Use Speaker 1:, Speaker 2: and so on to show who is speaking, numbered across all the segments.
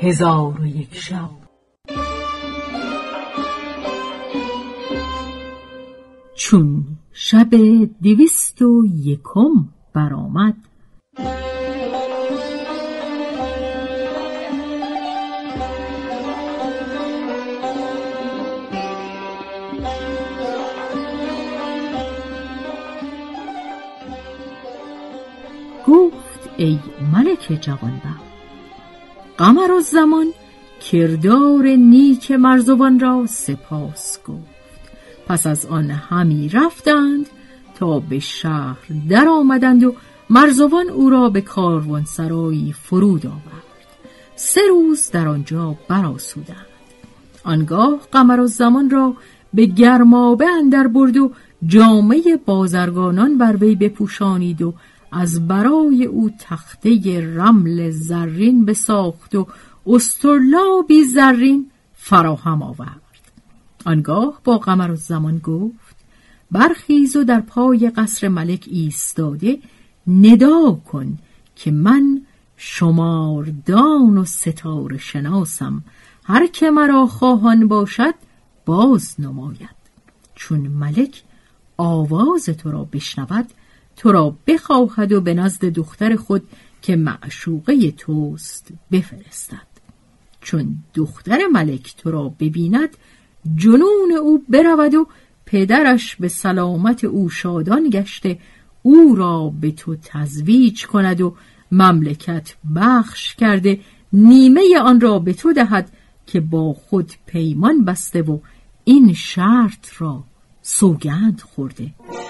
Speaker 1: 1001 شب. چون شب 201 برآمد، گفت ای ملک جوانبخت، قمرالزمان کردار نیک مرزبان را سپاس گفت. پس از آن همی رفتند تا به شهر در آمدند و مرزبان او را به کاروانسرایی فرود آورد. 3 روز در آنجا برآسودند. آنگاه قمرالزمان را به گرمابه اندر برد و جامه بازرگانان بر وی بپوشانید و از برای او تخته رمل زرین بساخت و استرلابی زرین فراهم آورد. آنگاه با قمرالزمان گفت برخیز و در پای قصر ملک ایستاده ندا کن که من شماردان و ستاره شناسم، هر که مرا خواهان باشد باز نماید. چون ملک آواز تو را بشنود تو را بخواهد و به نزد دختر خود که معشوقه توست بفرستد. چون دختر ملک تو را ببیند جنون او برود و پدرش به سلامت او شادان گشته او را به تو تزویج کند و مملکت بخش کرده نیمه آن را به تو دهد که با خود پیمان بسته و این شرط را سوگند خورده.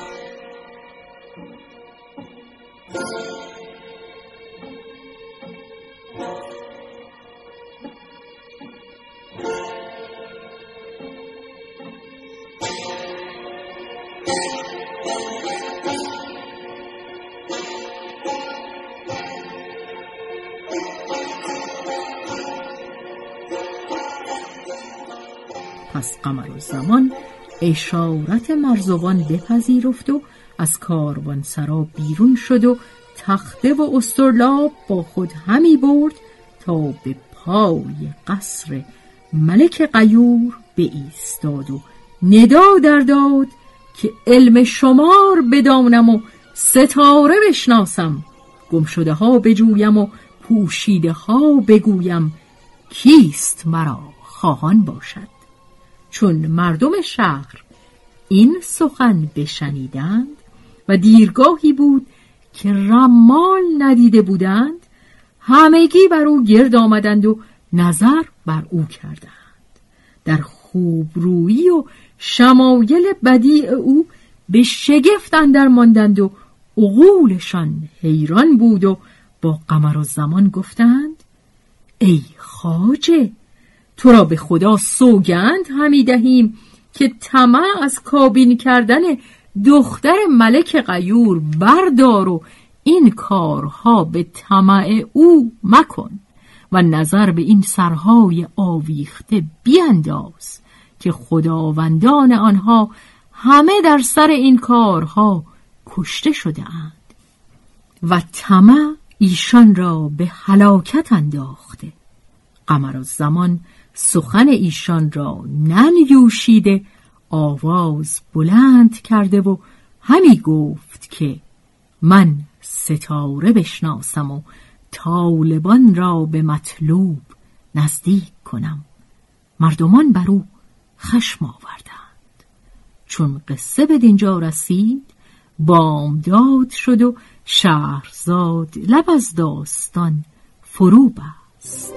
Speaker 1: پس قمرالزمان اشارت مرزبان بپذیرفت و از کاروانسرا بیرون شد و تخته و استرلاب با خود همی برد تا به پای قصر ملک غیور بایستاد و ندا در داد که علم شمار بدانم و ستاره بشناسم، گمشده ها بجویم و پوشیده ها بگویم، کیست مرا خواهان باشد. چون مردم شهر این سخن بشنیدند و دیرگاهی بود که رمال ندیده بودند، همگی بر او گرد آمدند و نظر بر او کردند. در خوبرویی و شمایل بدیع او به شگفت اندر ماندند و عقولشان حیران بود و با قمرالزمان گفتند ای خواجه، تو را به خدا سوگند همی دهیم که طمع از کابین کردن دختر ملک غیور بردار و این کارها به طمع او مکن و نظر به این سرهای آویخته بینداز که خداوندان آنها همه در سر این کارها کشته شده اند و طمع ایشان را به هلاکت انداخته. قمرالزمان سخن ایشان را ننیوشیده آواز بلند کرده و همی گفت که من ستاره بشناسم و طالبان را به مطلوب نزدیک کنم. مردمان بر او خشم آوردند. چون قصه به دینجا رسید بامداد شد و شهرزاد لب از داستان فرو بست.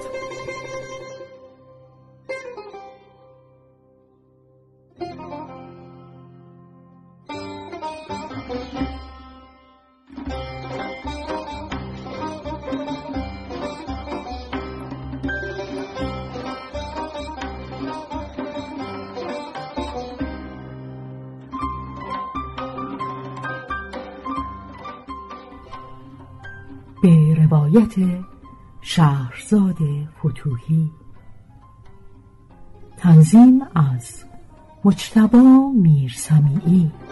Speaker 1: به روایت شهرزاد فتوحی. تنظیم از مجتبی میرسمیعی.